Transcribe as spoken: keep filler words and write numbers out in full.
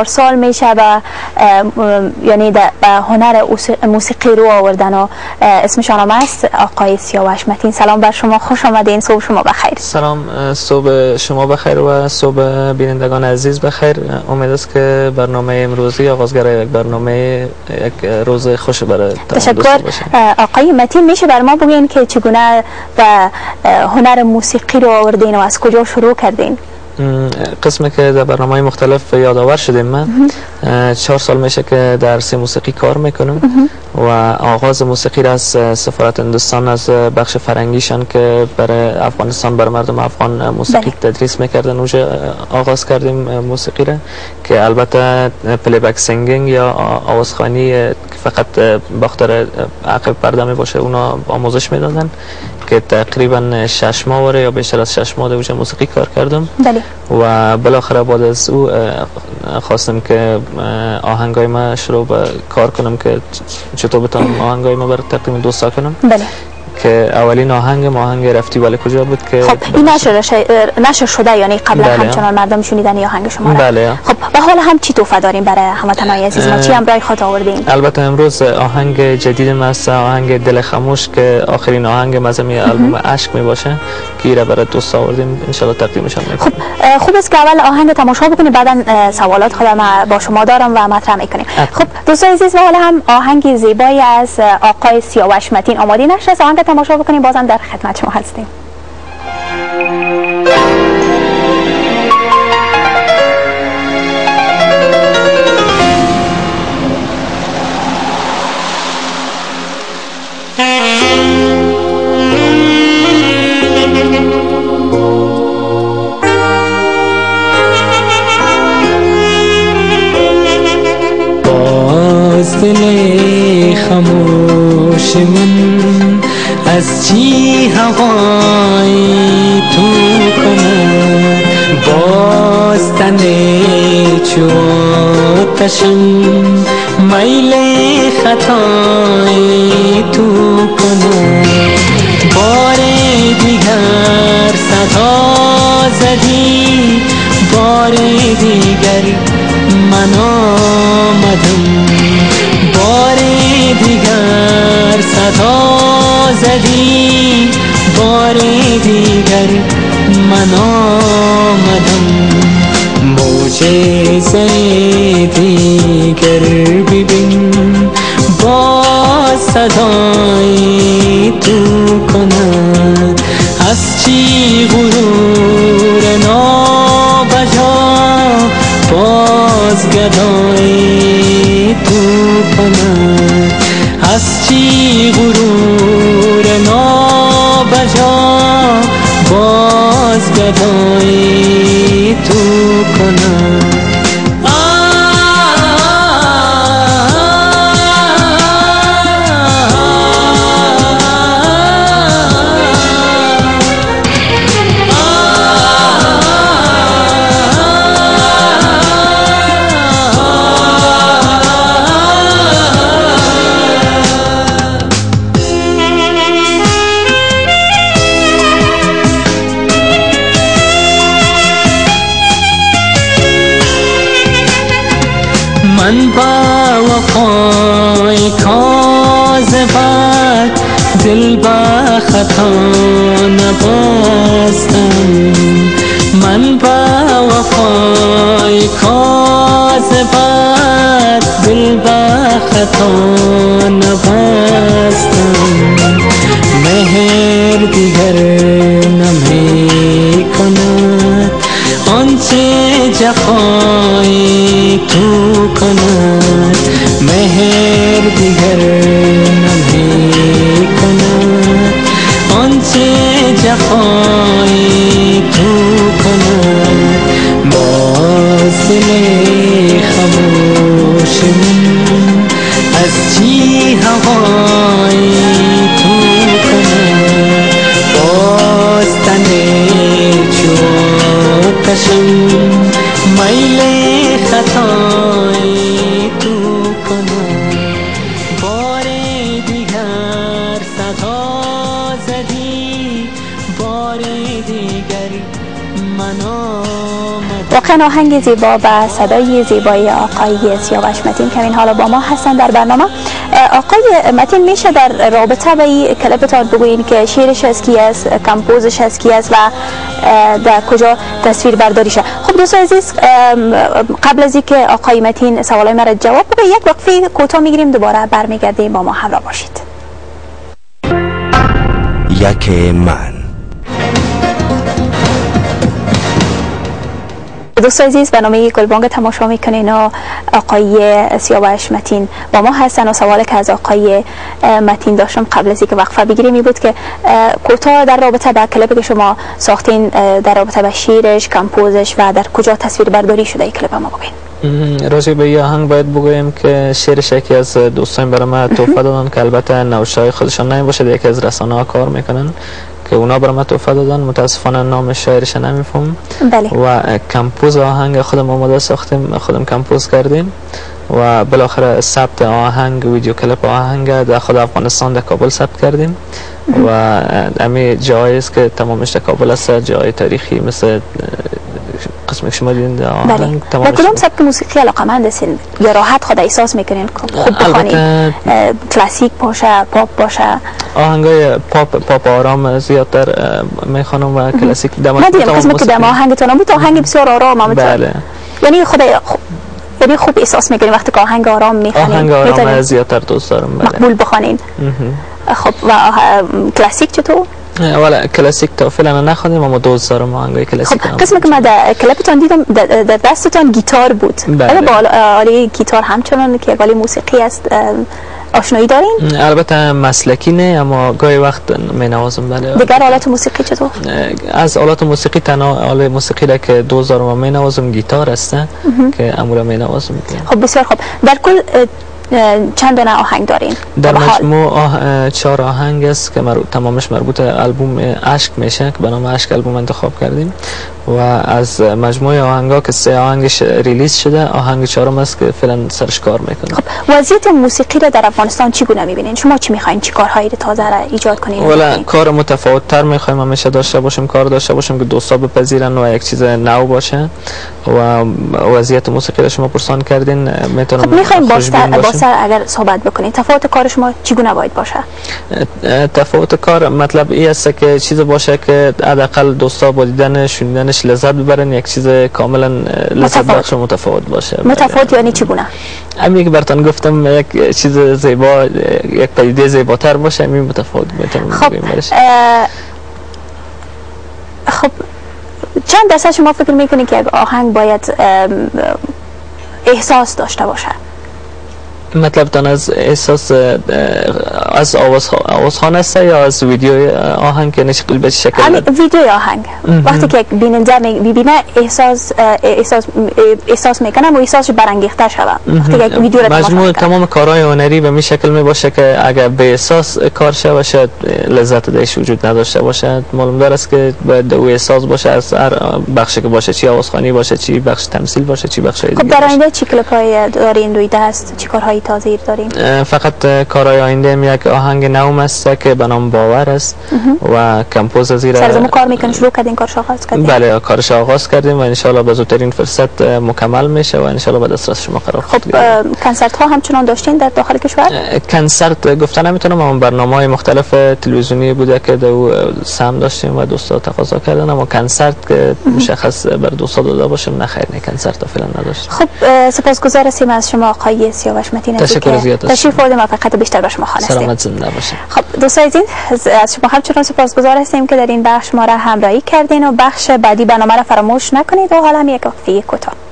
سال میشه و یعنی به هنر موسیقی رو آوردن و اسمشان هم است آقای سیاوش متین. سلام بر شما، خوش آمدین. صبح شما بخیر. سلام، صبح شما بخیر و صبح بینندگان عزیز بخیر. امید است که برنامه امروزی آغازگر یک برنامه یک روز خوش برای تشکر. آقای متین، میشه بر ما بگین که چگونه به هنر موسیقی رو آوردین و از کجا شروع کردین؟ قسمی که در برنامه مختلف یادآور شدیم. من چهار سال میشه که درس موسیقی کار میکنم و آغاز موسیقی را از سفارت هندوستان از بخش فرنگیشان که برای افغانستان برای مردم افغان موسیقی بله. تدریس میکردن اونجا آغاز کردیم موسیقی را که البته پلی بک سینگینگ یا آوازخوانی که فقط باختر عقب پرده می باشه اونا آموزش میدادن که تقریبا شش ماه وره یا بیشتر از شش ماه دوجه موسیقی کار کردم. بله. و بالاخره بعد از او خواستم که آهنگای ما شروع به کار کنم که چطور بتونم آهنگای ما برای تقدیم دوستا کنم. بله. که اولین آهنگ آهنگ رفتی ولی کجا بود که خب این نشر نشر شده یعنی قبلا بله. همچنان مردم شنیدن یا آهنگ شما را. بله. خب به حال هم چی تحفه داریم برای هموطنان عزیز ما؟ چی امرای خاطر آوردین؟ البته امروز آهنگ جدید ما است، آهنگ دل خاموش که آخرین آهنگ مزمی آلبوم عشق می باشه که را برای دوست آوردیم، ان شاء الله تقدیمش هم میکنیم. خب خوب است که اول آهنگ تماشا بکنیم، بعدا سوالات خودم با شما دارم و مطرح میکنیم. خب دوستان عزیز، حالا هم آهنگ زیبایی از آقای سیاوش متین آماده نشد، آهنگ تماشا بکنیم، بازم در خدمت شما هستیم. باز دل خاموش من از چی هوای تو کند، باز تن چو آتشم میل خطای تو کند، بار دیگر صدا زدی، بار دیگر من آمدم، بار دیگر صدا زدی، بار دیگر من آمدم، معجزه دیگر ببین، با صدای تو کند، از چی غرور نابجا باز گدای تو کند، از چی غرور نابجا باز گدای تو کند. من با وفای کاذبت دل با خطا نبستم، من با وفای کاذبت دل با خطا نبستم، مهر دیگر نمی کند آنچه جفای تو کند، مهر دیگر نمی کند آنچه جفای تو کند، باز دل خاموش من از چی هوای تو کند، باز تن چو آتشم میل خطای تو کند، بار دیگر صدا زدی، بار دیگر من آمدم. واقعا آهنگ زیبا و صدای زیبای آقای سیاوش متین که این حالا با ما هستن در برنامه. آقای متین میشه در رابطه با این کلیپتان بگوین که شعرش از کی است، کمپوزش از کی است و در کجا تصویر برداری شد؟ خب دوستان عزیز، قبل از اینکه آقای متین سوالای مرا جواب بده یک وقفه کوتاه میگیریم، دوباره برمیگردیم، با ما همراه باشید. یک من دوستان عزیز، برنامه گلبانگ تماشا میکنین و آقای سیاوش متین با ما هستن و سوالی که از آقای متین داشتم قبل از اینکه وقفه بگیریم این بود که کوتاه در رابطه با کلیپی که شما ساختین، در رابطه با شیرش، کمپوزش و در کجا تصویر برداری شده این کلیپ ما بگین. راجع به این آهنگ باید بگویم که شعرش یکی از دوستان برای من تحفه دادن که البته نوشته‌های خودشان نمیباشه، یکی از رسانه‌ها کار میکنن که اونا برای من تحفه دادن، متاسفانه نام شاعرش نمیفهم. بله. و کمپوز آهنگ خودم آماده ساختیم، خودم کمپوز کردیم و بالاخره ثبت آهنگ، ویدیو کلیپ آهنگ در خود افغانستان در کابل ثبت کردیم و امی جایی است که تمامش در کابل است، جای تاریخی مثل قسم که شما دیدین آهنگ تمامش. در کدام سبک موسیقی علاقه‌مند هستین یا راحت خود احساس میکنین خوب بخوانید؟ کلاسیک باشه، پاپ باشه؟ آهنگای پاپ پاپ آرام زیادتر میخوانم و کلاسیک دم ما دیدیم قسمی که دم آهنگتون بود آهنگ بسیار آرام. بله. یعنی خود یعنی خوب احساس میکنین وقتی که آهنگ آرام میخوانین؟ آهنگ آرام زیادتر دوست دارم. بله. مقبول بخوانین. خب و کلاسیک چطور؟ والا کلاسیک تا فعلا نخوندیم اما دوست دارم آهنگای کلاسیک. خب قسمی که من در کلیپتون دیدم در دستتون گیتار بود. بله. با آله گیتار همچنان که آله موسیقی است آشنایی دارین؟ البته مسلکی نه اما گاهی وقت می نوازم. بله. دیگر آلات موسیقی چطور؟ از آلات موسیقی تنها آله موسیقی را که دوست دارم می نوازم گیتار است که امورا می نوازم. خب بسیار خوب. در کل چند دونه آهنگ دارین؟ در مجموع آه... چهار آهنگ است که مرو... تمامش مربوط البوم اشک میشه که به نام اشک البوم انتخاب کردیم و از مجموعه آهنگا که سه آهنگش ریلیز شده، آهنگ چهارم است که فعلا سرش کار میکنیم. خب وضعیت موسیقی را در افغانستان چگونه میبینین؟ شما چی میخواین؟ چی کارهایی تازه را ایجاد کنین؟ والا کار متفاوت تر میخوایم همیشه داشته باشیم، کار داشته باشیم که دوستا بپذیرن و یک چیز نو باشه و وضعیت موسیقی را شما پرسان کردین میتونم. خب میخوایم باشه اگر صحبت بکنین تفاوت کار شما چگونه باید باشه؟ تفاوت کار مطلب این است که چیز باشه که حداقل دوستا با دیدن شنیدنش لذت ببرن، یک چیز کاملا لذت بخش متفاوت باشه. متفاوت یعنی چگونه؟ همین که براتون گفتم یک چیز زیبا، یک پدیده زیباتر باشه، همین متفاوت میتونم خب خب چند درصد شما فکر میکنید که آهنگ باید احساس داشته باشه؟ مطلب تان از احساس از آواز آوازخوان است یا از ویدیو آهنگ که نشکل به شکل ویدیو آهنگ وقتی که بیننده میبینه احساس احساس احساس میکنه و احساسش برانگیخته شده وقتی که ویدیو را مجموع تمام کارهای هنری به می شکل می باشه که اگر به احساس کار شه شاید لذت درش وجود نداشته باشه. معلوم دار است که باید او احساس باشه از هر بخشی که باشه، چی آوازخوانی باشه، چی بخش تمثیل باشه، چی بخش دیگه. خب در آینده چی کلیپ‌های دارین روی دست؟ چی کارهای تازه داریم؟ فقط کارهای آینده یک آهنگ نو است که به نام باور است و کمپوز زیر سرزمو کار میکنین، شروع کردین کارش آغاز کردین؟ بله کارش آغاز کردیم و ان شاء الله به زودترین فرصت مکمل میشه و ان شاء الله به دسترس شما قرار خب کنسرت ها همچنان داشتین در داخل کشور؟ کنسرت گفتن نمیتونم اما برنامه‌های مختلف تلویزیونی بوده که دو سهم داشتیم و دوستا تقاضا کردن، اما کنسرت که مشخص بر دوستا داده باشم نه خیر، نه کنسرت فعلا نداشت. خب سپاسگزار هستیم از شما آقای سیاوش متین که تشریف آوردید و فقط بیشتر به شما خواهان هستیم. سلامت زنده باشید. خب دوستان عزیز از شما همچنان سپاسگزار هستیم که در این بخش ما را همراهی کردین و بخش بعدی برنامه را فراموش نکنید و حالا یک وقفه کوتاه.